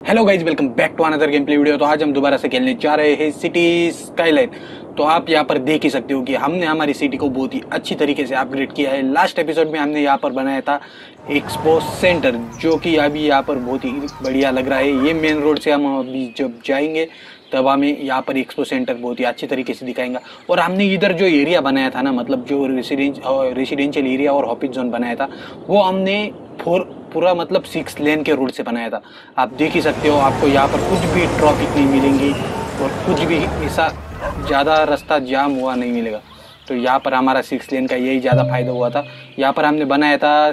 Hello guys, welcome back to another game play video. तो आज हम दोबारा से खेलने जा रहे हैं सिटी स्काईलाइन। तो आप यहाँ पर देख ही सकते हो कि हमने हमारी सिटी को बहुत ही अच्छी तरीके से अपग्रेड किया है। लास्ट एपिसोड में हमने यहाँ पर बनाया था एक्सपो सेंटर, जो कि अभी यहाँ पर बहुत ही बढ़िया लग रहा है। ये मेन रोड से हम अभी जब जाएंगे तब हमें यहाँ पर एक्सपो सेंटर बहुत ही अच्छी तरीके से दिखाएंगा। और हमने इधर जो एरिया बनाया था ना, मतलब जो रेसिडेंशियल एरिया और ऑफिस जोन बनाया था, वो हमने पूरा मतलब 6 लेन के रोड से बनाया था। आप देख ही सकते हो, आपको यहाँ पर कुछ भी ट्रैफिक नहीं मिलेंगी और कुछ भी ऐसा ज़्यादा रास्ता जाम हुआ नहीं मिलेगा। तो यहाँ पर हमारा 6 लेन का यही ज़्यादा फायदा हुआ था। यहाँ पर हमने बनाया था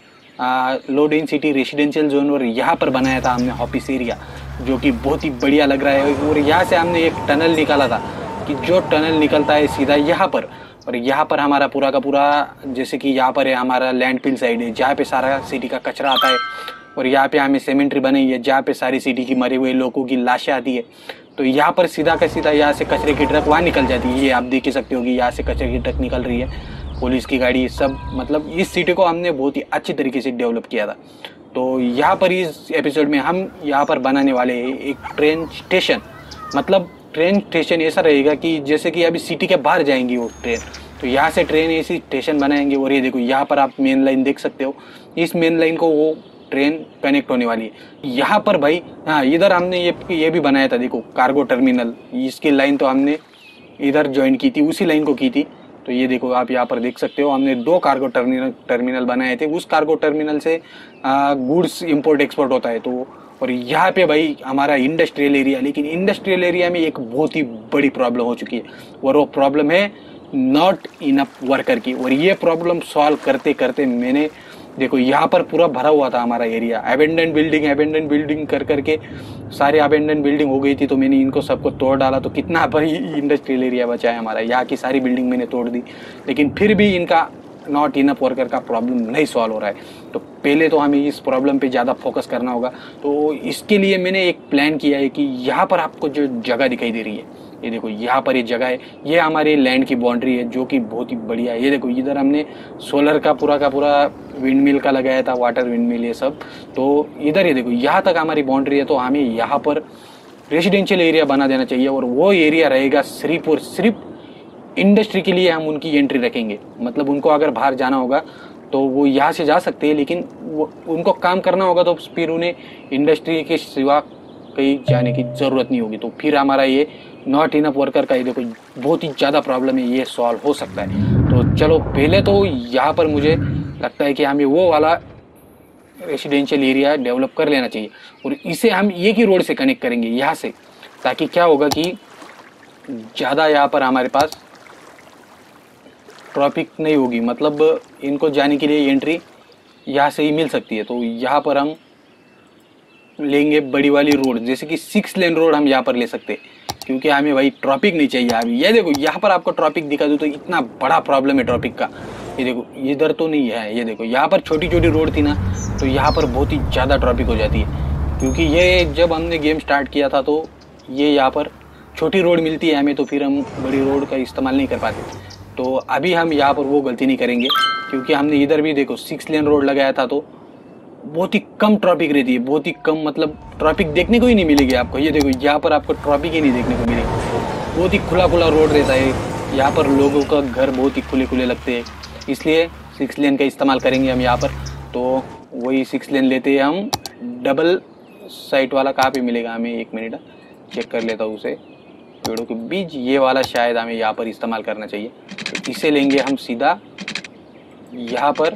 लो डेंसिटी रेसिडेंशियल जोन, और यहाँ पर बनाया था हमने ऑफिस एरिया, जो कि बहुत ही बढ़िया लग रहा है। और यहाँ से हमने एक टनल निकाला था कि जो टनल निकलता है सीधा यहाँ पर, और यहाँ पर हमारा पूरा का पूरा, जैसे कि यहाँ पर है हमारा लैंडफिल साइड है, जहाँ पे सारा सिटी का कचरा आता है। और यहाँ पे हमें सेमेंट्री बनाई है जहाँ पे सारी सिटी की मरे हुए लोगों की लाशें आती है। तो यहाँ पर सीधा का सीधा यहाँ से कचरे की ट्रक वहाँ निकल जाती है। ये आप देख ही सकते हो कि यहाँ से कचरे की ट्रक निकल रही है, पुलिस की गाड़ी, सब। मतलब इस सिटी को हमने बहुत ही अच्छी तरीके से डेवलप किया था। तो यहाँ पर इस एपिसोड में हम यहाँ पर बनाने वाले हैं एक ट्रेन स्टेशन। मतलब ट्रेन स्टेशन ऐसा रहेगा कि जैसे कि अभी सिटी के बाहर जाएंगी वो ट्रेन, तो यहाँ से ट्रेन ऐसी स्टेशन बनाएंगे। और ये देखो, यहाँ पर आप मेन लाइन देख सकते हो, इस मेन लाइन को वो ट्रेन कनेक्ट होने वाली है। यहाँ पर भाई, हाँ, इधर हमने ये भी बनाया था, देखो, कार्गो टर्मिनल। इसकी लाइन तो हमने इधर ज्वाइन की थी, उसी लाइन को की थी। तो ये देखो, आप यहाँ पर देख सकते हो, हमने 2 कार्गो टर्मिनल बनाए थे। उस कार्गो टर्मिनल से गुड्स इंपोर्ट एक्सपोर्ट होता है। तो और यहाँ पे भाई हमारा इंडस्ट्रियल एरिया, लेकिन इंडस्ट्रियल एरिया में एक बहुत ही बड़ी प्रॉब्लम हो चुकी है, और वो प्रॉब्लम है नॉट इनफ वर्कर की। और ये प्रॉब्लम सॉल्व करते करते मैंने, देखो, यहाँ पर पूरा भरा हुआ था हमारा एरिया, अबेंडन बिल्डिंग कर करके सारे अबेंडन बिल्डिंग हो गई थी। तो मैंने इनको सबको तोड़ डाला, तो कितना बड़ी इंडस्ट्रियल एरिया बचा है हमारा। यहाँ की सारी बिल्डिंग मैंने तोड़ दी, लेकिन फिर भी इनका नॉट इनफ वर्कर का प्रॉब्लम नहीं सॉल्व हो रहा है। तो पहले तो हमें इस प्रॉब्लम पे ज़्यादा फोकस करना होगा। तो इसके लिए मैंने एक प्लान किया है कि यहाँ पर आपको जो जगह दिखाई दे रही है, ये देखो, यहाँ पर ये जगह है, ये हमारे लैंड की बाउंड्री है, जो कि बहुत ही बढ़िया है। ये देखो, इधर हमने सोलर का पूरा विंड मिल का लगाया था, वाटर विंड मिल, ये सब। तो इधर ये देखो, यहाँ तक हमारी बाउंड्री है। तो हमें यहाँ पर रेसिडेंशियल एरिया बना देना चाहिए, और वो एरिया रहेगा सिर्फ और सिर्फ इंडस्ट्री के लिए। हम उनकी एंट्री रखेंगे, मतलब उनको अगर बाहर जाना होगा तो वो यहाँ से जा सकते हैं, लेकिन उनको काम करना होगा तो फिर उन्हें इंडस्ट्री के सिवा कहीं जाने की ज़रूरत नहीं होगी। तो फिर हमारा ये नॉट इनफ वर्कर का, ये देखो, बहुत ही ज़्यादा प्रॉब्लम है, ये सॉल्व हो सकता है। तो चलो, पहले तो यहाँ पर मुझे लगता है कि हमें वो वाला रेसिडेंशियल एरिया डेवलप कर लेना चाहिए, और इसे हम एक ही रोड से कनेक्ट करेंगे यहाँ से, ताकि क्या होगा कि ज़्यादा यहाँ पर हमारे पास ट्रैफिक नहीं होगी। मतलब इनको जाने के लिए एंट्री यहाँ से ही मिल सकती है। तो यहाँ पर हम लेंगे बड़ी वाली रोड, जैसे कि 6 लेन रोड हम यहाँ पर ले सकते हैं, क्योंकि हमें भाई ट्रैफिक नहीं चाहिए अभी। ये देखो, यहाँ पर आपको ट्रैफिक दिखा दूँ तो इतना बड़ा प्रॉब्लम है ट्रैफिक का। ये देखो, इधर तो नहीं है, ये देखो, यहाँ पर छोटी छोटी रोड थी ना, तो यहाँ पर बहुत ही ज़्यादा ट्रैफिक हो जाती है। क्योंकि ये जब हमने गेम स्टार्ट किया था तो ये यहाँ पर छोटी रोड मिलती है हमें, तो फिर हम बड़ी रोड का इस्तेमाल नहीं कर पाते। तो अभी हम यहाँ पर वो गलती नहीं करेंगे, क्योंकि हमने इधर भी देखो 6 लेन रोड लगाया था, तो बहुत ही कम ट्रैफिक रहती है, बहुत ही कम। मतलब ट्रैफिक देखने को ही नहीं मिलेगी आपको। ये देखो, यहाँ पर आपको ट्रैफिक ही नहीं देखने को मिलेगी, बहुत ही खुला रोड रहता है। यहाँ पर लोगों का घर बहुत ही खुले लगते हैं, इसलिए 6 लेन का इस्तेमाल करेंगे हम यहाँ पर। तो वही 6 लेन लेते हैं हम। डबल साइट वाला कहाँ पे मिलेगा हमें, 1 मिनट चेक कर लेता हूँ उसे, पेड़ों के बीच। ये वाला शायद हमें यहाँ पर इस्तेमाल करना चाहिए। तो इसे लेंगे हम सीधा यहाँ पर,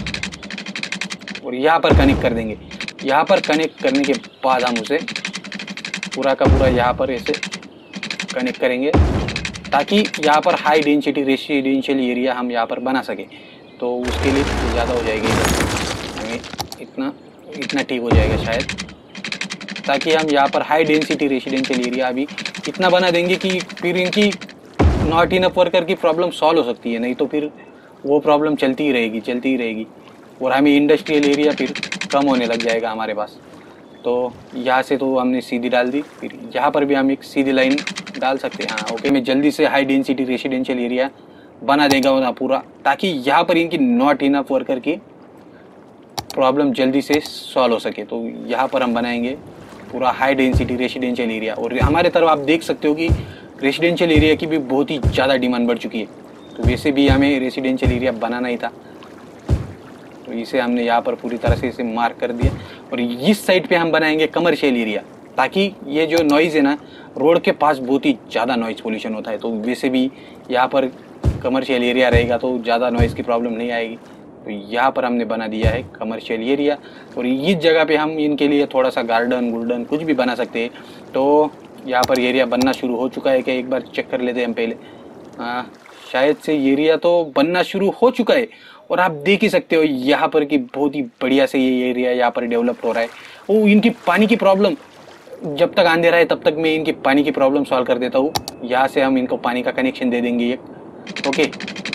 और यहाँ पर कनेक्ट कर देंगे। यहाँ पर कनेक्ट करने के बाद हम उसे पूरा का पूरा यहाँ पर ऐसे कनेक्ट करेंगे, ताकि यहाँ पर हाई डेंसिटी रेसिडेंशियल एरिया हम यहाँ पर बना सके। तो उसके लिए ज़्यादा हो जाएगी, हमें इतना ठीक हो जाएगा शायद, ताकि हम यहाँ पर हाई डेंसिटी रेसिडेंशियल एरिया अभी इतना बना देंगे कि फिर इनकी नॉट इनफ वर्कर की प्रॉब्लम सॉल्व हो सकती है। नहीं तो फिर वो प्रॉब्लम चलती ही रहेगी, और हमें इंडस्ट्रियल एरिया फिर कम होने लग जाएगा हमारे पास। तो यहाँ से तो हमने सीधी डाल दी, फिर यहाँ पर भी हम एक सीधी लाइन डाल सकते हैं। हाँ, ओके, मैं जल्दी से हाई डेंसिटी रेसिडेंशियल एरिया बना देगा ना पूरा, ताकि यहाँ पर इनकी नॉट इनफ वर्कर की प्रॉब्लम जल्दी से सॉल्व हो सके। तो यहाँ पर हम बनाएंगे पूरा हाई डेंसिटी रेसिडेंशियल एरिया। और हमारे तरफ आप देख सकते हो कि रेसिडेंशियल एरिया की भी बहुत ही ज़्यादा डिमांड बढ़ चुकी है। तो वैसे भी हमें रेसिडेंशियल एरिया बनाना ही था, तो इसे हमने यहाँ पर पूरी तरह से इसे मार्क कर दिया। और इस साइड पे हम बनाएंगे कमर्शियल एरिया, ताकि ये जो नॉइज़ है ना, रोड के पास बहुत ही ज़्यादा नॉइज़ पोल्यूशन होता है। तो वैसे भी यहाँ पर कमर्शियल एरिया रहेगा तो ज़्यादा नॉइज़ की प्रॉब्लम नहीं आएगी। तो यहाँ पर हमने बना दिया है कमर्शियल एरिया। और इस जगह पे हम इनके लिए थोड़ा सा गार्डन गुल्डन कुछ भी बना सकते हैं। तो यहाँ पर एरिया बनना शुरू हो चुका है क्या, एक बार चेक कर लेते हैं हम पहले। शायद से एरिया तो बनना शुरू हो चुका है। और आप देख ही सकते हो यहाँ पर कि बहुत ही बढ़िया से ये एरिया यहाँ पर डेवलप हो रहा है। वो इनकी पानी की प्रॉब्लम, जब तक अंधेरा है तब तक मैं इनकी पानी की प्रॉब्लम सॉल्व कर देता हूँ। यहाँ से हम इनको पानी का कनेक्शन दे देंगे एक। ओके,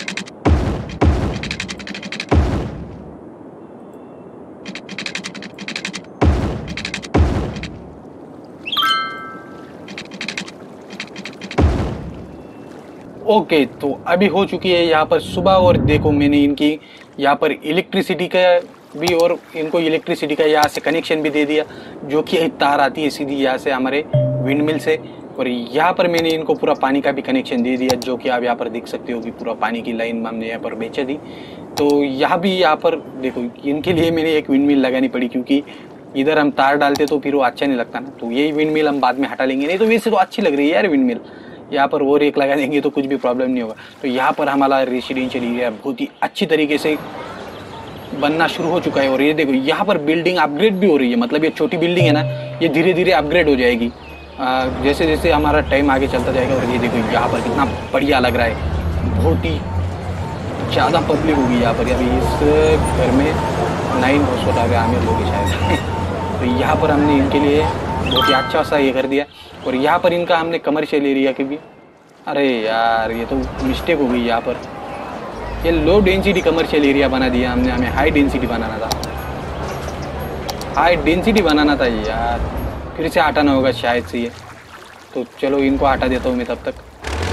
ओके तो अभी हो चुकी है यहाँ पर सुबह। और देखो मैंने इनकी यहाँ पर इलेक्ट्रिसिटी का भी, और इनको इलेक्ट्रिसिटी का यहाँ से कनेक्शन भी दे दिया, जो कि एक तार आती है सीधी यहाँ से हमारे विंड मिल से। और यहाँ पर मैंने इनको पूरा पानी का भी कनेक्शन दे दिया, जो कि आप यहाँ पर देख सकते हो कि पूरा पानी की लाइन हमने यहाँ पर बेचा दी। तो यहाँ पर देखो इनके लिए मैंने एक विंड मिल लगानी पड़ी, क्योंकि इधर हम तार डालते तो फिर वो अच्छा नहीं लगता ना। तो यही विंड मिल हम बाद में हटा लेंगे, नहीं तो वैसे तो अच्छी लग रही है यार विंड मिल। यहाँ पर और एक लगा देंगे तो कुछ भी प्रॉब्लम नहीं होगा। तो यहाँ पर हमारा रेसिडेंशियल एरिया बहुत ही अच्छी तरीके से बनना शुरू हो चुका है। और ये देखो यहाँ पर बिल्डिंग अपग्रेड भी हो रही है, मतलब ये छोटी बिल्डिंग है ना, ये धीरे धीरे अपग्रेड हो जाएगी जैसे जैसे हमारा टाइम आगे चलता जाएगा। और ये देखो यहाँ पर कितना बढ़िया लग रहा है, बहुत ही ज़्यादा पब्लिक होगी यहाँ पर। अभी इस घर में 9 हॉस्पिटल आ गए आमिर लोग शायद तो यहाँ पर हमने इनके लिए बहुत ही अच्छा सा ये कर दिया। और यहाँ पर इनका हमने कमर्शियल एरिया के भी, अरे यार ये तो मिस्टेक हो गई यहाँ पर, ये लो डेंसिटी कमर्शियल एरिया बना दिया हमने, हमें हाई डेंसिटी बनाना था, हाई डेंसिटी बनाना था यार। फिर से हटाना होगा शायद से ये, तो चलो इनको हटा देता हूँ मैं तब तक।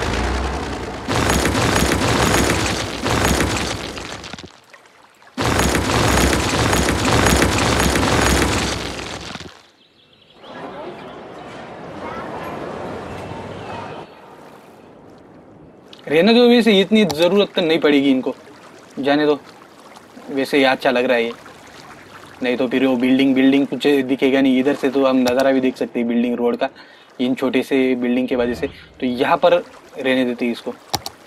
रहने दो, वैसे इतनी ज़रूरत तो नहीं पड़ेगी इनको, जाने दो। वैसे ही अच्छा लग रहा है ये, नहीं तो फिर वो बिल्डिंग कुछ दिखेगा नहीं। इधर से तो हम नज़ारा भी देख सकते हैं बिल्डिंग रोड का, इन छोटे से बिल्डिंग की वजह से। तो यहाँ पर रहने देते हैं इसको।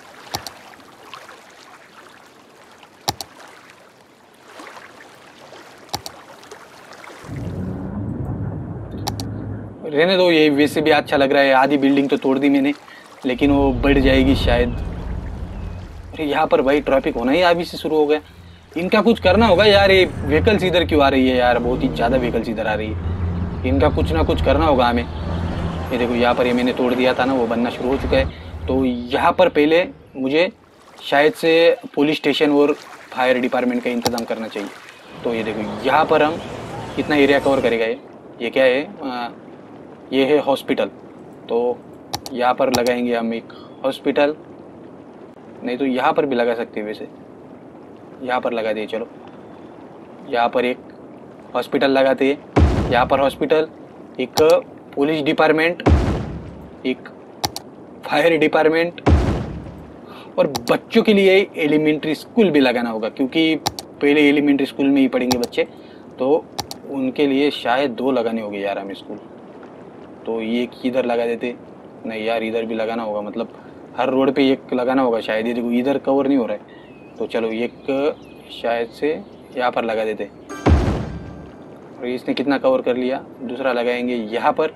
रहने दो, ये वैसे भी अच्छा लग रहा है। आधी बिल्डिंग तो तोड़ दी मैंने, लेकिन वो बढ़ जाएगी शायद। अरे यहाँ पर भाई ट्रैफिक होना ही अभी से शुरू हो गया, इनका कुछ करना होगा यार। ये व्हीकल्स इधर क्यों आ रही है यार, बहुत ही ज़्यादा व्हीकल्स इधर आ रही है, इनका कुछ ना कुछ करना होगा हमें। ये देखो यहाँ पर ये मैंने तोड़ दिया था ना, वो बनना शुरू हो चुका है। तो यहाँ पर पहले मुझे शायद से पुलिस स्टेशन और फायर डिपार्टमेंट का इंतज़ाम करना चाहिए। तो ये देखो यहाँ पर हम कितना एरिया कवर करेगा ये क्या है, ये है हॉस्पिटल। तो यहाँ पर लगाएंगे हम एक हॉस्पिटल, नहीं तो यहाँ पर भी लगा सकते हैं, वैसे यहाँ पर लगा दिए। चलो यहाँ पर एक हॉस्पिटल लगाते हैं, यहाँ पर हॉस्पिटल, एक पुलिस डिपार्टमेंट, एक फायर डिपार्टमेंट, और बच्चों के लिए एलिमेंट्री स्कूल भी लगाना होगा, क्योंकि पहले एलिमेंट्री स्कूल में ही पढ़ेंगे बच्चे, तो उनके लिए शायद 2 लगाने होंगे यार हमें स्कूल। तो ये इधर लगा देते, नहीं यार इधर भी लगाना होगा, मतलब हर रोड पे एक लगाना होगा शायद। ये देखो इधर कवर नहीं हो रहा है, तो चलो एक शायद से यहाँ पर लगा देते। और इसने कितना कवर कर लिया, दूसरा लगाएंगे यहाँ पर,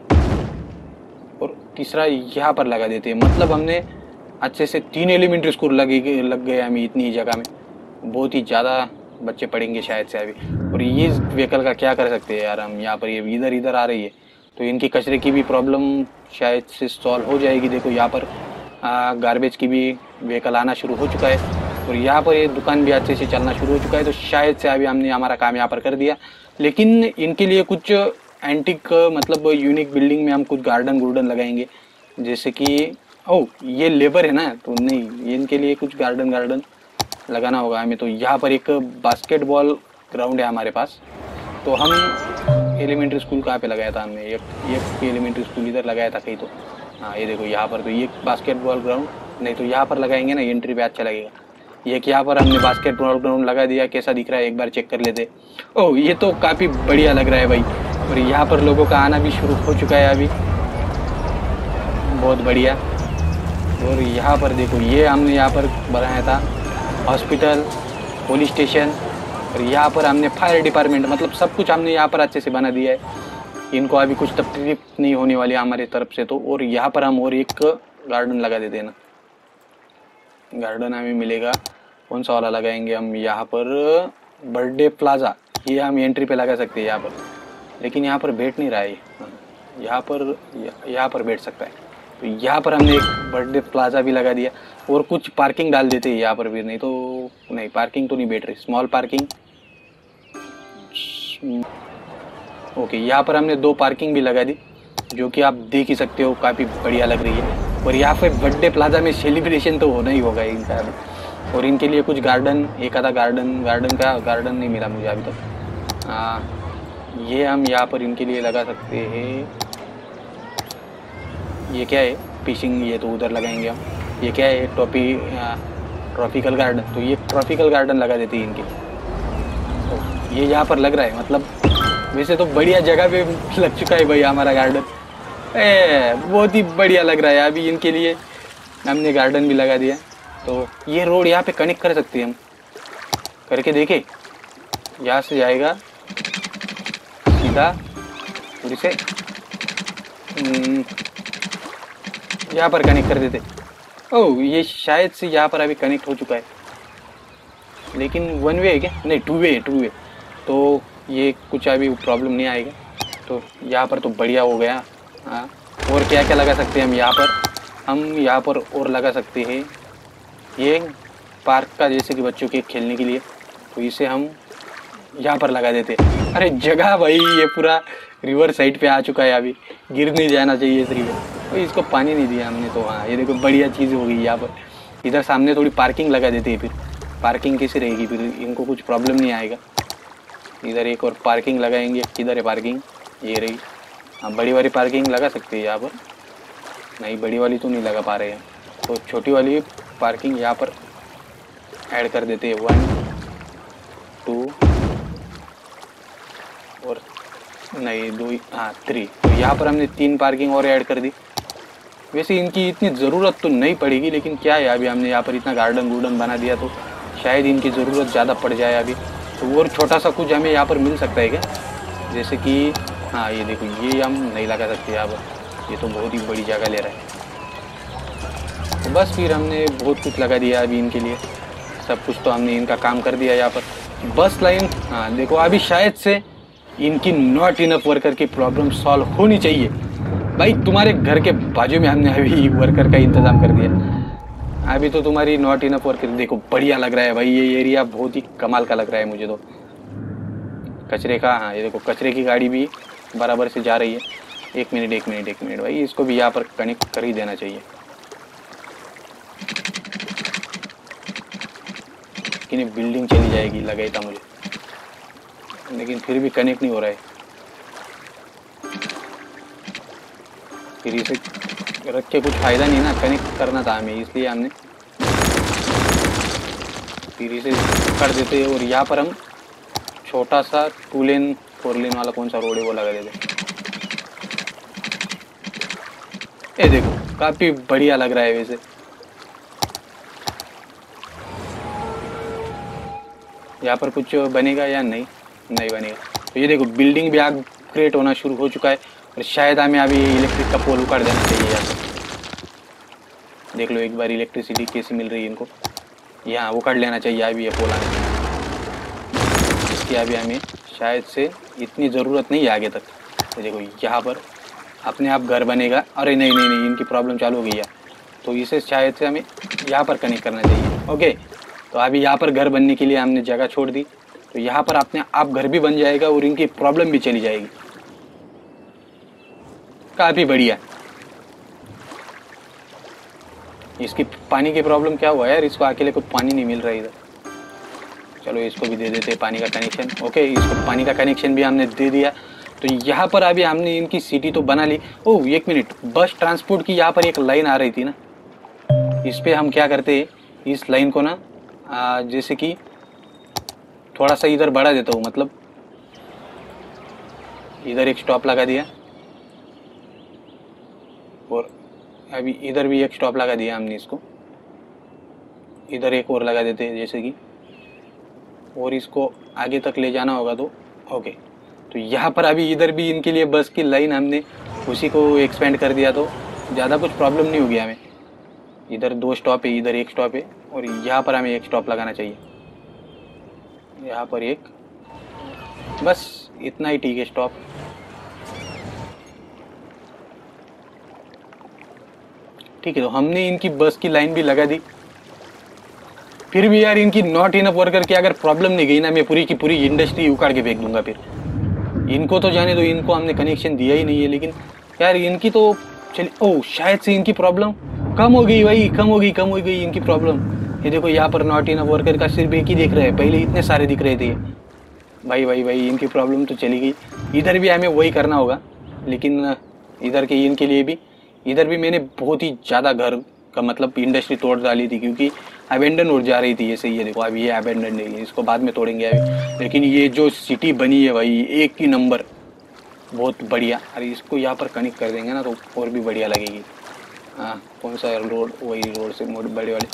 और तीसरा यहाँ पर लगा देते हैं। मतलब हमने अच्छे से 3 एलिमेंट्री स्कूल लग गए हमें इतनी जगह में, बहुत ही ज़्यादा बच्चे पढ़ेंगे शायद से अभी। और ये व्हीकल का क्या कर सकते हैं यार हम, यहाँ पर ये इधर आ रही है, तो इनकी कचरे की भी प्रॉब्लम शायद से सॉल्व हो जाएगी। देखो यहाँ पर गार्बेज की भी व्हीकल आना शुरू हो चुका है, और यहाँ पर ये दुकान भी अच्छे से चलना शुरू हो चुका है। तो शायद से अभी हमने हमारा काम यहाँ पर कर दिया। लेकिन इनके लिए कुछ एंटिक मतलब यूनिक बिल्डिंग में हम कुछ गार्डन लगाएंगे, जैसे कि ये लेबर है ना, तो नहीं इनके लिए कुछ गार्डन लगाना होगा हमें। तो यहाँ पर एक बास्केटबॉल ग्राउंड है हमारे पास, तो हम एलिमेंट्री स्कूल कहाँ पे लगाया था हमने? एक एलिमेंट्री स्कूल इधर लगाया था कहीं तो। हाँ ये देखो यहाँ पर तो ये बास्केटबॉल ग्राउंड, नहीं तो यहाँ पर लगाएंगे ना, एंट्री पे अच्छा लगेगा। ये कि यहाँ पर हमने बास्केटबॉल ग्राउंड लगा दिया, कैसा दिख रहा है एक बार चेक कर लेते। ओह ये तो काफ़ी बढ़िया लग रहा है भाई। और यहाँ पर लोगों का आना भी शुरू हो चुका है अभी, बहुत बढ़िया। और यहाँ पर देखो ये हमने यहाँ पर बनाया था हॉस्पिटल, पुलिस स्टेशन, और यहाँ पर हमने फायर डिपार्टमेंट, मतलब सब कुछ हमने यहाँ पर अच्छे से बना दिया है। इनको अभी कुछ तकलीफ नहीं होने वाली हमारी तरफ से तो। और यहाँ पर हम और एक गार्डन लगा देते हैं ना, गार्डन हमें मिलेगा कौन सा वाला लगाएंगे हम? यहाँ पर बर्थडे प्लाजा, ये हम एंट्री पे लगा सकते हैं यहाँ पर, लेकिन यहाँ पर बैठ नहीं रहा है। यहाँ पर बैठ सकता है, तो यहाँ पर हमने एक बर्थडे प्लाजा भी लगा दिया। और कुछ पार्किंग डाल देते हैं यहाँ पर भी, नहीं तो नहीं, पार्किंग तो नहीं बैठ रही, स्मॉल पार्किंग। ओके यहाँ पर हमने 2 पार्किंग भी लगा दी, जो कि आप देख ही सकते हो काफ़ी बढ़िया लग रही है। और यहाँ पे बर्थडे प्लाजा में सेलिब्रेशन तो होना ही होगा इनका। और इनके लिए कुछ गार्डन, एक आधा गार्डन नहीं मिला मुझे अभी तक। ये हम यहाँ पर इनके लिए लगा सकते हैं। ये क्या है? फिशिंग, ये तो उधर लगाएंगे हम। ये क्या है? ट्रॉपिकल गार्डन, तो ये ट्रॉपिकल गार्डन लगा देते हैं इनके। तो ये यहाँ पर लग रहा है, मतलब वैसे तो बढ़िया जगह पे लग चुका है भाई हमारा गार्डन, बहुत ही बढ़िया लग रहा है। अभी इनके लिए हमने गार्डन भी लगा दिया। तो ये रोड यहाँ पे कनेक्ट कर सकते हैं हम, करके देखे। यहाँ से जाएगा सीधा पूरी से यहाँ पर कनेक्ट कर देते। ओह ये शायद से यहाँ पर अभी कनेक्ट हो चुका है, लेकिन 1 वे है क्या? नहीं 2 वे है, 2 वे। तो ये कुछ अभी प्रॉब्लम नहीं आएगा। तो यहाँ पर तो बढ़िया हो गया। हाँ और क्या क्या लगा सकते हैं हम यहाँ पर? हम यहाँ पर और लगा सकते हैं ये पार्क का, जैसे कि बच्चों के खेलने के लिए, तो इसे हम यहाँ पर लगा देते। अरे जगह भाई ये पूरा रिवर साइड पे आ चुका है, अभी गिर नहीं जाना चाहिए इस रिवर। तो इसको पानी नहीं दिया हमने, तो हाँ ये देखो बढ़िया चीज़ हो गई यहाँ पर। इधर सामने थोड़ी पार्किंग लगा देते हैं, फिर पार्किंग कैसे रहेगी, फिर इनको कुछ प्रॉब्लम नहीं आएगा। इधर एक और पार्किंग लगाएंगे। किधर है पार्किंग? ये रही। हाँ बड़ी वाली पार्किंग लगा सकते हैं यहाँ पर। नहीं बड़ी वाली तो नहीं लगा पा रहे हैं, तो छोटी वाली पार्किंग यहाँ पर ऐड कर देते हैं। 1 2 और नहीं 2, हाँ 3। तो यहाँ पर हमने 3 पार्किंग और ऐड कर दी। वैसे इनकी इतनी ज़रूरत तो नहीं पड़ेगी, लेकिन क्या है अभी हमने यहाँ पर इतना गार्डन बना दिया, तो शायद इनकी ज़रूरत ज़्यादा पड़ जाए अभी। तो और छोटा सा कुछ हमें यहाँ पर मिल सकता है क्या? जैसे कि हाँ ये देखो, ये हम नहीं लगा सकते यहाँ पर, ये तो बहुत ही बड़ी जगह ले रहा है। तो बस फिर हमने बहुत कुछ लगा दिया अभी इनके लिए, सब कुछ तो हमने इनका काम कर दिया यहाँ पर। बस लाइन, हाँ देखो अभी शायद से इनकी नॉट इनफ वर्कर की प्रॉब्लम सॉल्व होनी चाहिए। भाई तुम्हारे घर के बाजू में हमने अभी वर्कर का इंतज़ाम कर दिया। अभी तो तुम्हारी नॉट इनफ वर्कर, देखो बढ़िया लग रहा है भाई, ये एरिया बहुत ही कमाल का लग रहा है मुझे तो। कचरे का, हाँ ये देखो कचरे की गाड़ी भी बराबर से जा रही है। एक मिनट भाई, इसको भी यहाँ पर कनेक्ट कर ही देना चाहिए। कि बिल्डिंग चली जाएगी लगा ही था मुझे, लेकिन फिर भी कनेक्ट नहीं हो रहा है। फिर इसे रख के कुछ फ़ायदा नहीं ना, कनेक्ट करना था हमें, इसलिए हमने फिर इसे कर देते। और यहाँ पर हम छोटा सा 2 लेन 4 लेन वाला कौन सा रोड है वो लगा देते। ये देखो काफ़ी बढ़िया लग रहा है। वैसे यहाँ पर कुछ बनेगा या नहीं? नहीं बनेगा। तो ये देखो बिल्डिंग भी अपग्रेड होना शुरू हो चुका है, और शायद हमें अभी इलेक्ट्रिक का पोल उखाड़ देना चाहिए यहाँ पर। देख लो एक बार इलेक्ट्रिसिटी कैसी मिल रही है इनको, यहाँ उखाड़ लेना चाहिए अभी ये पोल आने। इसकी अभी हमें शायद से इतनी ज़रूरत नहीं है आगे तक। तो देखो यहाँ पर अपने आप घर बनेगा। अरे नहीं, इनकी प्रॉब्लम चालू हो गई है, तो इसे शायद से हमें यहाँ पर कनेक्ट करना चाहिए। ओके, तो अभी यहाँ पर घर बनने के लिए हमने जगह छोड़ दी, तो यहाँ पर अपने आप घर भी बन जाएगा और इनकी प्रॉब्लम भी चली जाएगी। काफ़ी बढ़िया। इसकी पानी की प्रॉब्लम क्या हुआ यार, इसको अकेले को पानी नहीं मिल रहा इधर। चलो इसको भी दे देते पानी का कनेक्शन। ओके, इसको पानी का कनेक्शन भी हमने दे दिया। तो यहाँ पर अभी हमने इनकी सिटी तो बना ली। ओह एक मिनट, बस ट्रांसपोर्ट की यहाँ पर एक लाइन आ रही थी ना, इस पे हम क्या करते हैं, इस लाइन को ना जैसे कि थोड़ा सा इधर बढ़ा देता हूँ, मतलब इधर एक स्टॉप लगा दिया और अभी इधर भी एक स्टॉप लगा दिया हमने इसको, इधर एक और लगा देते हैं जैसे कि, और इसको आगे तक ले जाना होगा तो ओके। तो यहाँ पर अभी इधर भी इनके लिए बस की लाइन हमने उसी को एक्सपेंड कर दिया, तो ज़्यादा कुछ प्रॉब्लम नहीं होगी हमें। इधर 2 स्टॉप है, इधर एक स्टॉप है और यहाँ पर हमें एक स्टॉप लगाना चाहिए, यहाँ पर एक, बस इतना ही ठीक है स्टॉप। ठीक है, तो हमने इनकी बस की लाइन भी लगा दी। फिर भी यार इनकी नॉट इनफ वर्कर की अगर प्रॉब्लम नहीं गई ना, मैं पूरी की पूरी इंडस्ट्री उखाड़ के फेंक दूंगा। फिर इनको तो जाने दो, इनको हमने कनेक्शन दिया ही नहीं है, लेकिन यार इनकी तो चलिए, ओह शायद से इनकी प्रॉब्लम कम हो गई भाई, कम हो गई इनकी प्रॉब्लम। ये देखो यहाँ पर नॉट इनफ वर्कर का सिर्फ एक ही दिख रहा है, पहले इतने सारे दिख रहे थे। भाई इनकी प्रॉब्लम तो चली गई। इधर भी हमें वही करना होगा, लेकिन इधर के इनके लिए भी, इधर भी मैंने बहुत ही ज़्यादा घर का मतलब इंडस्ट्री तोड़ डाली थी, क्योंकि अबेंडन हो जा रही थी। ऐसे ये देखो अभी ये अबेंडन नहीं है, इसको बाद में तोड़ेंगे अभी, लेकिन ये जो सिटी बनी है भाई एक ही नंबर, बहुत बढ़िया। अरे इसको यहाँ पर कनेक्ट कर देंगे ना तो और भी बढ़िया लगेगी। हाँ कौन सा रोड, वही रोड से मोड़ बड़े वाले।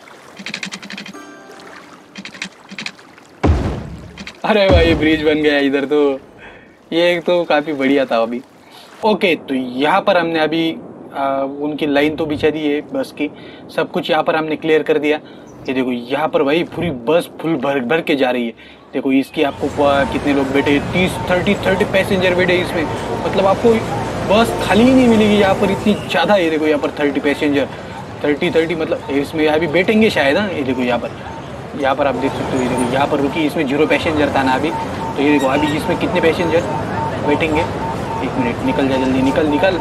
अरे भाई ब्रिज बन गया इधर, तो ये तो काफ़ी बढ़िया था अभी। ओके, तो यहाँ पर हमने अभी उनकी लाइन तो बिछा दी है बस की, सब कुछ यहाँ पर हमने क्लियर कर दिया। ये देखो यहाँ पर भाई पूरी बस फुल भर के जा रही है। देखो इसकी आपको कितने लोग बैठे, 30 पैसेंजर बैठे इसमें, मतलब आपको बस खाली ही नहीं मिलेगी यहाँ पर, इतनी ज़्यादा। ये देखो यहाँ पर 30 पैसेंजर, 30 मतलब इसमें अभी बैठेंगे शायद। हाँ ये देखो यहाँ पर आप देख सकते हो, ये देखो यहाँ पर रुकी, इसमें 0 पैसेंजर था ना अभी, तो ये देखो अभी इसमें कितने पैसेंजर बैठेंगे। 1 मिनट, निकल जा जल्दी, निकल।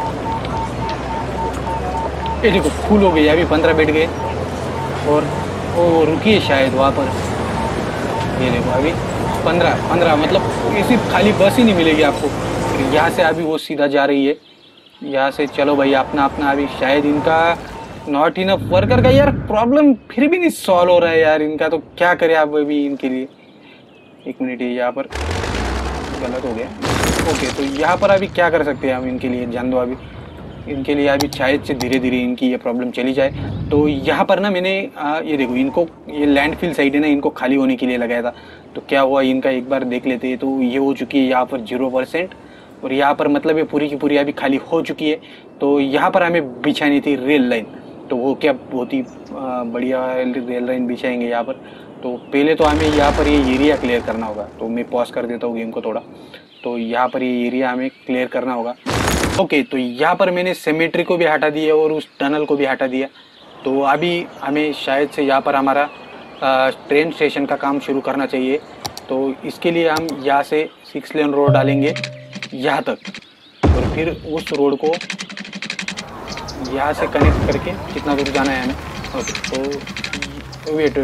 ये देखो फुल हो गई, अभी 15 बैठ गए और वो रुकी है शायद वहाँ पर। ये देखो अभी 15 मतलब इसी खाली बस ही नहीं मिलेगी आपको। फिर यहाँ से अभी वो सीधा जा रही है, यहाँ से चलो भाई अपना अभी शायद इनका नॉट इनफ वर्कर का यार प्रॉब्लम फिर भी नहीं सॉल्व हो रहा है यार इनका, तो क्या करें आप अभी इनके लिए। 1 मिनट, ये यहाँ पर गलत हो गया। ओके, तो यहाँ पर अभी क्या कर सकते हैं हम इनके लिए, जान दो अभी इनके लिए अभी शायद से धीरे धीरे इनकी ये प्रॉब्लम चली जाए। तो यहाँ पर ना मैंने ये देखो इनको, ये लैंडफिल साइड है ना, इनको खाली होने के लिए लगाया था। तो क्या हुआ इनका एक बार देख लेते हैं। तो ये हो चुकी है यहाँ पर 0%, और यहाँ पर मतलब ये पूरी की पूरी अभी खाली हो चुकी है। तो यहाँ पर हमें बिछानी थी रेल लाइन, तो वो क्या बहुत ही बढ़िया रेल लाइन बिछाएंगे यहाँ पर। तो पहले तो हमें यहाँ पर ये एरिया क्लियर करना होगा। तो मैं पॉज कर देता हूँ गेम को थोड़ा। तो यहाँ पर ये एरिया हमें क्लियर करना होगा। ओके, तो यहाँ पर मैंने सेमेट्री को भी हटा दिया और उस टनल को भी हटा दिया। तो अभी हमें शायद से यहाँ पर हमारा ट्रेन स्टेशन का काम शुरू करना चाहिए। तो इसके लिए हम यहाँ से 6 लेन रोड डालेंगे यहाँ तक, और फिर उस रोड को यहाँ से कनेक्ट करके कितना दूर जाना है हमें। ओके, तो वेट,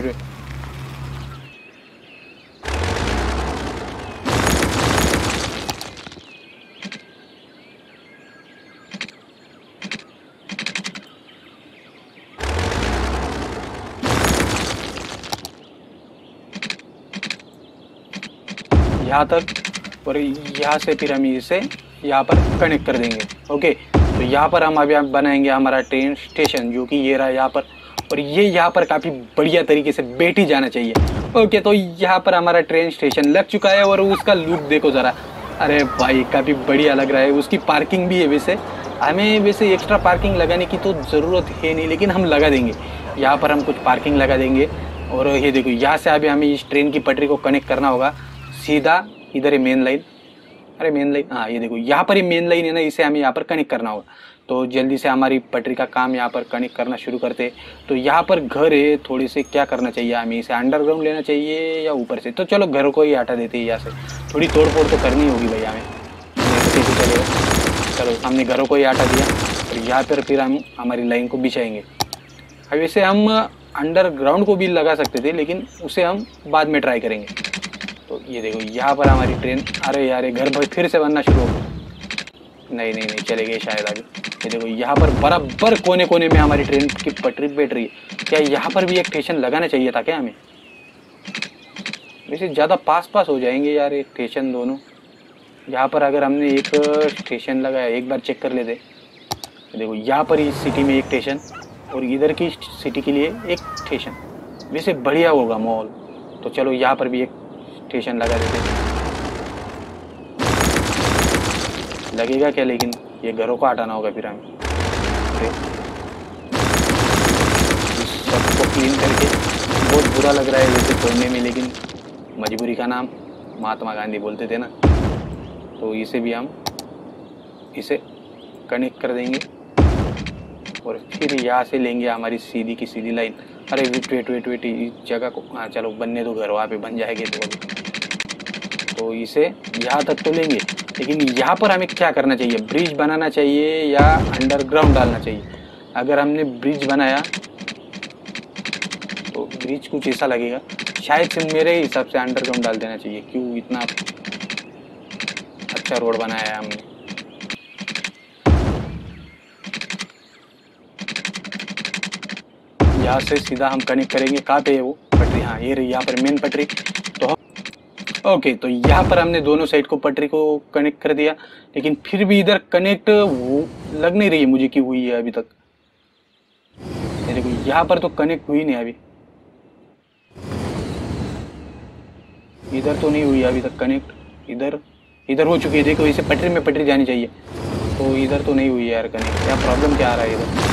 यहाँ तक, और यहाँ से फिर हम इसे यहाँ पर कनेक्ट कर देंगे। ओके, तो यहाँ पर हम अभी बनाएंगे हमारा ट्रेन स्टेशन, जो कि ये रहा यहाँ पर, और ये यहाँ पर काफ़ी बढ़िया तरीके से बैठ ही जाना चाहिए। ओके, तो यहाँ पर हमारा ट्रेन स्टेशन लग चुका है, और उसका लुक देखो ज़रा। अरे भाई काफ़ी बढ़िया लग रहा है। उसकी पार्किंग भी है, वैसे हमें वैसे एक्स्ट्रा पार्किंग लगाने की तो ज़रूरत है नहीं, लेकिन हम लगा देंगे। यहाँ पर हम कुछ पार्किंग लगा देंगे। और ये देखो यहाँ से अभी हमें इस ट्रेन की पटरी को कनेक्ट करना होगा सीधा। इधर है मेन लाइन, अरे मेन लाइन, हाँ ये देखो यहाँ पर ही मेन लाइन है ना, इसे हमें यहाँ पर कनेक्ट करना होगा। तो जल्दी से हमारी पटरी का काम यहाँ पर कनेक्ट करना शुरू करते। तो यहाँ पर घर है, थोड़ी से क्या करना चाहिए हमें, इसे अंडरग्राउंड लेना चाहिए या ऊपर से। तो चलो घर को ही हटा देते हैं यहाँ से, थोड़ी तोड़ फोड़ तो करनी होगी भाई हमें, कैसे चलेगा। चलो हमने घरों को ही हटा दिया, और यहाँ पर फिर हम हमारी लाइन को बिछाएंगे। अब वैसे हम अंडरग्राउंड को भी लगा सकते थे, लेकिन उसे हम बाद में ट्राई करेंगे। तो ये देखो यहाँ पर हमारी ट्रेन, अरे यार घर भाई फिर से बनना शुरू हो, नहीं नहीं नहीं चले गए शायद आगे। ये देखो यहाँ पर बराबर कोने कोने में हमारी ट्रेन की पटरी बैठ रही है। क्या यहाँ पर भी एक स्टेशन लगाना चाहिए था क्या हमें? वैसे ज़्यादा पास पास हो जाएंगे यार एक स्टेशन दोनों। यहाँ पर अगर हमने एक स्टेशन लगाया, एक बार चेक कर लेते। देखो यहाँ पर इस सिटी में एक स्टेशन और इधर की सिटी के लिए एक स्टेशन, वैसे बढ़िया होगा मॉल। तो चलो यहाँ पर भी एक स्टेशन लगा देते। लगेगा क्या? लेकिन ये घरों को हटाना होगा फिर हमें। सबको क्लीन करके बहुत बुरा लग रहा है वैसे तोड़ने में, लेकिन मजबूरी का नाम महात्मा गांधी बोलते थे ना। तो इसे भी हम इसे कनेक्ट कर देंगे और फिर यहाँ से लेंगे हमारी सीधी की सीधी लाइन। अरे वेट इस जगह को, हाँ चलो बनने दो, घर वहाँ पे बन जाएंगे। तो इसे यहाँ तक तो लेंगे, लेकिन यहाँ पर हमें क्या करना चाहिए? ब्रिज बनाना चाहिए या अंडरग्राउंड डालना चाहिए? अगर हमने ब्रिज बनाया तो ब्रिज कुछ ऐसा लगेगा, शायद से मेरे हिसाब से अंडरग्राउंड डाल देना चाहिए। क्यों, इतना अच्छा रोड बनाया है हमने। यहाँ से सीधा हम कनेक्ट करेंगे। कहाँ पे है वो पटरी? हाँ ये रही यहाँ पर मेन पटरी। तो ओके, तो यहाँ पर हमने दोनों साइड को पटरी को कनेक्ट कर दिया, लेकिन फिर भी इधर कनेक्ट लग नहीं रही है मुझे कि हुई है अभी तक। ये देखो यहाँ पर तो कनेक्ट हुई नहीं अभी, इधर तो नहीं हुई अभी तक कनेक्ट। इधर हो चुकी है। देखो इसे पटरी में पटरी जानी चाहिए, तो इधर तो नहीं हुई है यार कनेक्ट। क्या प्रॉब्लम क्या आ रहा है इधर?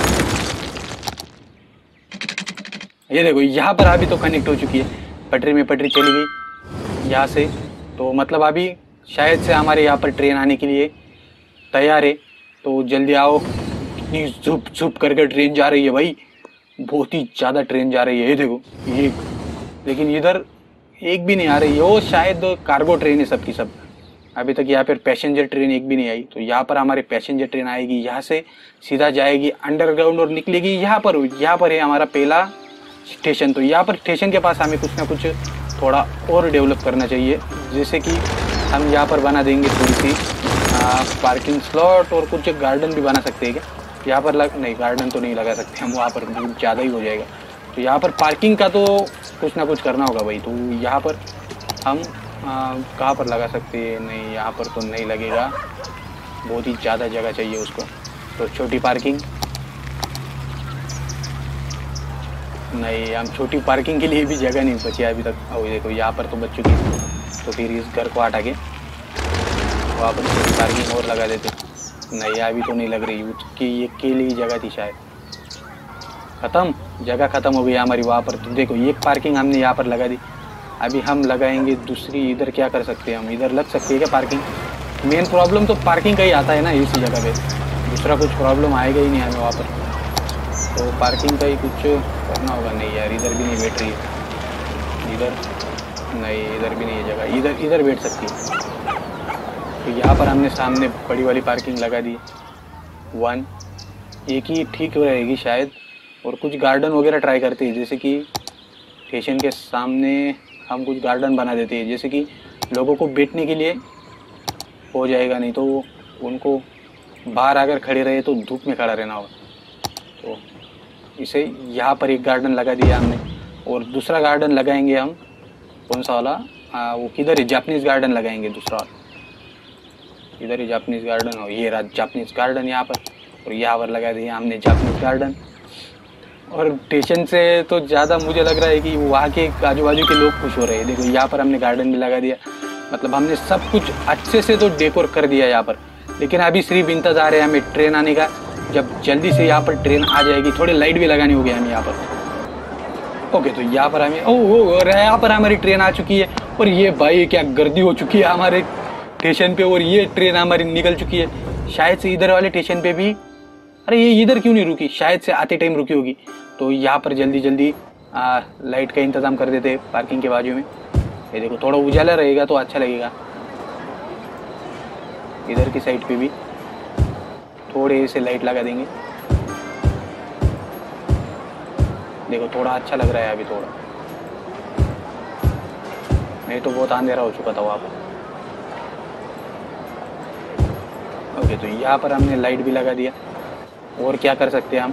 ये देखो यहाँ पर अभी तो कनेक्ट हो चुकी है, पटरी में पटरी चली गई यहाँ से। तो मतलब अभी शायद से हमारे यहाँ पर ट्रेन आने के लिए तैयार है। तो जल्दी आओ। इतनी झुप झुप करके ट्रेन जा रही है भाई, बहुत ही ज़्यादा ट्रेन जा रही है। ये देखो ये, लेकिन इधर एक भी नहीं आ रही है। वो शायद कार्गो ट्रेन है सबकी सब। अभी तक यहाँ पर पैसेंजर ट्रेन एक भी नहीं आई। तो यहाँ पर हमारी पैसेंजर ट्रेन आएगी, यहाँ से सीधा जाएगी अंडरग्राउंड और निकलेगी यहाँ पर। यहाँ पर है हमारा पहला स्टेशन। तो यहाँ पर स्टेशन के पास हमें कुछ ना कुछ थोड़ा और डेवलप करना चाहिए, जैसे कि हम यहाँ पर बना देंगे थोड़ी सी पार्किंग स्लॉट और कुछ गार्डन भी बना सकते हैं क्या यहाँ पर? नहीं, गार्डन तो नहीं लगा सकते हम, वहाँ पर बहुत ज़्यादा ही हो जाएगा। तो यहाँ पर पार्किंग का तो कुछ ना कुछ करना होगा भाई। तो यहाँ पर हम कहाँ पर लगा सकते हैं? नहीं, यहाँ पर तो नहीं लगेगा, बहुत ही ज़्यादा जगह चाहिए उसको। तो छोटी पार्किंग नहीं, हम छोटी पार्किंग के लिए भी जगह नहीं बची अभी तक। और देखो यहाँ पर तो बच चुकी है, तो फिर इस घर को हटा के वहाँ पर छोटी पार्किंग और लगा देते। नहीं अभी तो नहीं लग रही, उसकी ये के लिए जगह थी शायद। ख़त्म, जगह ख़त्म हो गई हमारी वहाँ पर। तो देखो एक पार्किंग हमने यहाँ पर लगा दी, अभी हम लगाएंगे दूसरी। इधर क्या कर सकते हैं हम? इधर लग सकती है क्या पार्किंग? मेन प्रॉब्लम तो पार्किंग का ही आता है ना इसी जगह पे, दूसरा कुछ प्रॉब्लम आएगा ही नहीं हमें वहाँ पर। तो पार्किंग का ही कुछ करना होगा। नहीं यार इधर भी नहीं बैठ रही है, इधर नहीं, इधर भी नहीं है जगह। इधर बैठ सकती है। तो यहाँ पर हमने सामने बड़ी वाली पार्किंग लगा दी, वन, एक ही ठीक रहेगी शायद। और कुछ गार्डन वगैरह ट्राई करते हैं, जैसे कि स्टेशन के सामने हम कुछ गार्डन बना देते हैं, जैसे कि लोगों को बैठने के लिए हो जाएगा। नहीं तो उनको बाहर अगर खड़े रहे तो धूप में खड़ा रहना होगा। तो इसे यहाँ पर एक गार्डन लगा दिया हमने, और दूसरा गार्डन लगाएंगे हम। कौन सा वाला? वो किधर है? जापानीज़ गार्डन लगाएंगे दूसरा वाला। इधर ही जापानीज़ गार्डन हो, ये रहा जापानीज़ गार्डन यहाँ पर। और यहाँ पर लगा दिया हमने जापानीज़ गार्डन। और स्टेशन से तो ज़्यादा मुझे लग रहा है कि वहाँ के आजू बाजू के लोग खुश हो रहे हैं। देखो यहाँ पर हमने गार्डन भी लगा दिया, मतलब हमने सब कुछ अच्छे से तो डेकोर कर दिया यहाँ पर। लेकिन अभी सिर्फ इंतज़ार है हमें ट्रेन आने का। जब जल्दी से यहाँ पर ट्रेन आ जाएगी, थोड़ी लाइट भी लगानी होगी हमें यहाँ पर। ओके, तो यहाँ पर हमें यहाँ पर हमारी ट्रेन आ चुकी है। और ये भाई क्या गर्दी हो चुकी है हमारे स्टेशन पे, और ये ट्रेन हमारी निकल चुकी है। शायद से इधर वाले स्टेशन पे भी, अरे ये इधर क्यों नहीं रुकी? शायद से आते टाइम रुकी होगी। तो यहाँ पर जल्दी जल्दी लाइट का इंतज़ाम कर देते पार्किंग के बाजू में। ये देखो थोड़ा उजाला रहेगा तो अच्छा लगेगा। इधर की साइड पे भी थोड़े से लाइट लगा देंगे। देखो थोड़ा अच्छा लग रहा है अभी थोड़ा। नहीं तो बहुत अंधेरा हो चुका था वहाँ पर। ओके, तो यहाँ पर हमने लाइट भी लगा दिया। और क्या कर सकते हैं हम?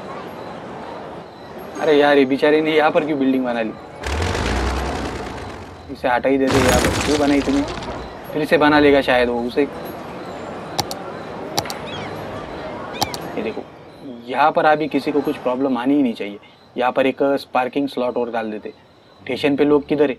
अरे यार, ये बेचारे ने यहाँ पर क्यों बिल्डिंग बना ली? इसे हटा ही देते। यहाँ पर क्यों बनाई तुमने? फिर से बना लेगा शायद वो उसे। ये देखो, यहाँ पर अभी किसी को कुछ प्रॉब्लम आनी ही नहीं चाहिए। यहाँ पर एक पार्किंग स्लॉट और डाल देते। स्टेशन पे लोग किधर है?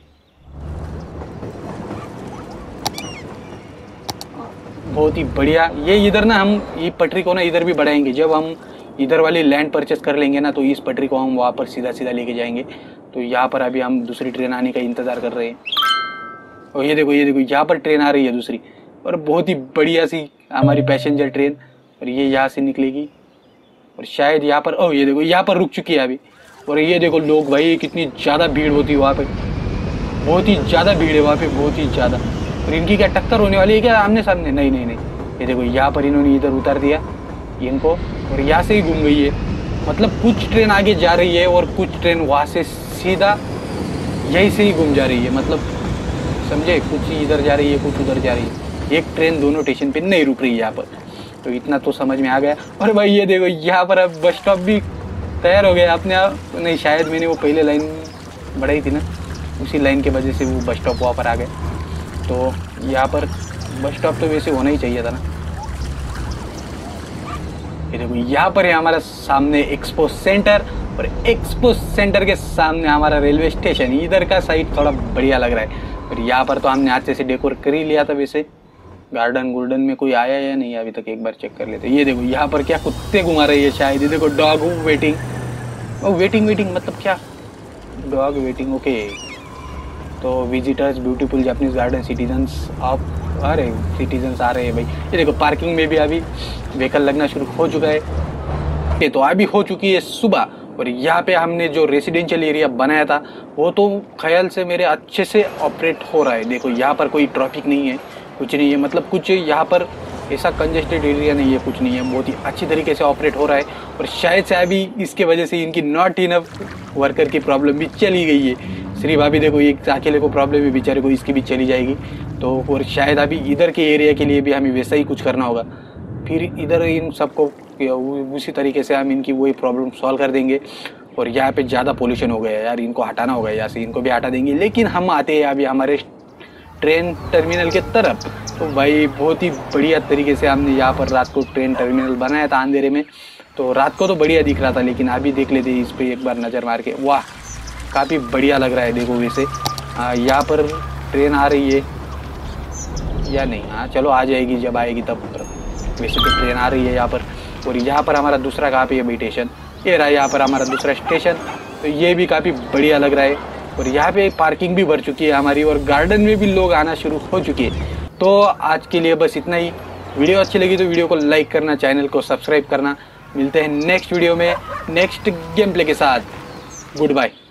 बहुत ही बढ़िया। ये इधर ना हम ये पटरी को ना इधर भी बढ़ाएंगे। जब हम इधर वाली लैंड परचेस कर लेंगे ना, तो इस पटरी को हम वहाँ पर सीधा सीधा लेके जाएंगे। तो यहाँ पर अभी हम दूसरी ट्रेन आने का इंतज़ार कर रहे हैं। और ये देखो यहाँ पर ट्रेन आ रही है दूसरी, और बहुत ही बढ़िया सी हमारी पैसेंजर ट्रेन। और ये यहाँ से निकलेगी और शायद यहाँ पर, ओह ये देखो यहाँ पर रुक चुकी है अभी। और ये देखो लोग, भाई कितनी ज़्यादा भीड़ होती है वहाँ पे। बहुत ही ज़्यादा भीड़ है वहाँ पे, बहुत ही ज़्यादा। और इनकी क्या टक्कर होने वाली है क्या आमने सामने? नहीं नहीं नहीं। ये देखो यहाँ पर इन्होंने इधर उतार दिया इनको, और यहाँ से ही घूम गई है। मतलब कुछ ट्रेन आगे जा रही है और कुछ ट्रेन वहाँ से सीधा यहीं से ही घूम जा रही है। मतलब समझे, कुछ इधर जा रही है कुछ उधर जा रही है। एक ट्रेन दोनों स्टेशन पे नहीं रुक रही है यहाँ पर। तो इतना तो समझ में आ गया। और भाई ये देखो यहाँ पर अब बस स्टॉप भी तैयार हो गया अपने आप। नहीं, शायद मैंने वो पहले लाइन बढ़ाई थी ना, उसी लाइन की वजह से वो बस स्टॉप वहाँ पर आ गए। तो यहाँ पर बस स्टॉप तो वैसे होना ही चाहिए था ना। ये देखो यहाँ पर है हमारा सामने एक्सपो सेंटर, और एक्सपो सेंटर के सामने हमारा रेलवे स्टेशन। इधर का साइड थोड़ा बढ़िया लग रहा है। और यहाँ पर तो हमने अच्छे से डेकोर कर ही लिया था। वैसे गार्डन में कोई आया या नहीं अभी तक, एक बार चेक कर लेते। ये देखो यहाँ पर क्या कुत्ते घुमा रही है शायद। ये देखो डॉग वेटिंग। ओ वेटिंग मतलब क्या? Dog waiting, okay. तो visitors beautiful Japanese garden citizens of, अरे सिटीजन्स आ रहे हैं भाई। ये देखो पार्किंग में भी अभी व्हीकल लगना शुरू हो चुका है। तो अभी हो चुकी है सुबह, और यहाँ पे हमने जो रेसिडेंशियल एरिया बनाया था वो तो ख्याल से मेरे अच्छे से ऑपरेट हो रहा है। देखो यहाँ पर कोई ट्रैफिक नहीं है, कुछ नहीं है। मतलब कुछ यहाँ पर ऐसा कंजेस्टेड एरिया नहीं है, कुछ नहीं है। बहुत ही अच्छी तरीके से ऑपरेट हो रहा है। और शायद से अभी इसके वजह से इनकी नॉट इनफ वर्कर की प्रॉब्लम भी चली गई है। सिर्फ अभी देखो एक अकेले को प्रॉब्लम है बेचारे को, इसकी भी चली जाएगी। तो और शायद अभी इधर के एरिया के लिए भी हमें वैसा ही कुछ करना होगा। फिर इधर इन सबको उसी तरीके से हम इनकी वही प्रॉब्लम सॉल्व कर देंगे। और यहाँ पे ज़्यादा पोल्यूशन हो गया है यार, इनको हटाना होगा यहाँ से। इनको भी हटा देंगे। लेकिन हम आते हैं अभी हमारे ट्रेन टर्मिनल के तरफ। तो भाई बहुत ही बढ़िया तरीके से हमने यहाँ पर रात को ट्रेन टर्मिनल बनाया था अंधेरे में। तो रात को तो बढ़िया दिख रहा था, लेकिन अभी देख लेते इस पर एक बार नज़र मार के। वाह, काफ़ी बढ़िया लग रहा है। देखो वैसे यहाँ पर ट्रेन आ रही है या नहीं? हाँ चलो आ जाएगी, जब आएगी तब। वैसे तो ट्रेन आ रही है यहाँ पर। और यहाँ पर हमारा दूसरा कहाँ पे है भाई स्टेशन? ये रहा यहाँ पर हमारा दूसरा स्टेशन। तो ये भी काफ़ी बढ़िया लग रहा है। और यहाँ पे पार्किंग भी भर चुकी है हमारी, और गार्डन में भी लोग आना शुरू हो चुके हैं। तो आज के लिए बस इतना ही। वीडियो अच्छी लगी तो वीडियो को लाइक करना, चैनल को सब्सक्राइब करना। मिलते हैं नेक्स्ट वीडियो में नेक्स्ट गेम प्ले के साथ। Good bye.